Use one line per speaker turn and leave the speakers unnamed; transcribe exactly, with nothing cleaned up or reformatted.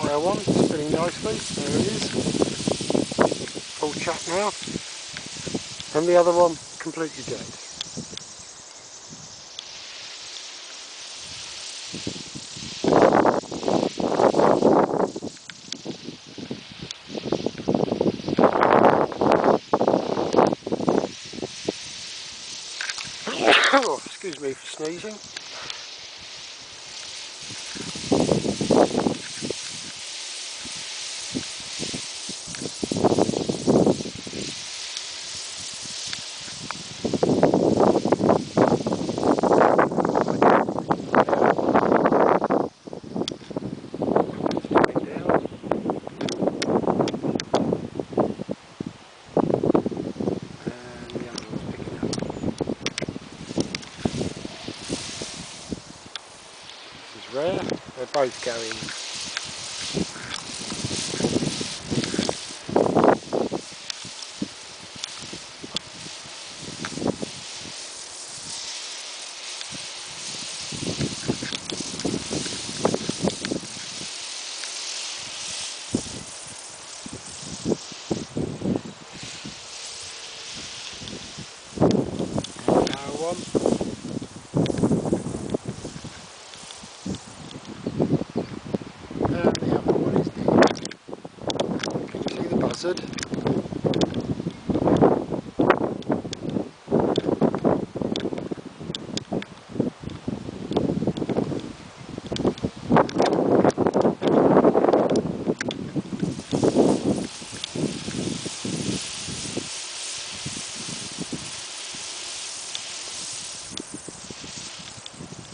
Male one, spinning nicely, there it is. Full chat now. And the other one completely dead. Oh, excuse me for sneezing. Rare, they're both going. Now one. And the other one is dead. Can you see the buzzard?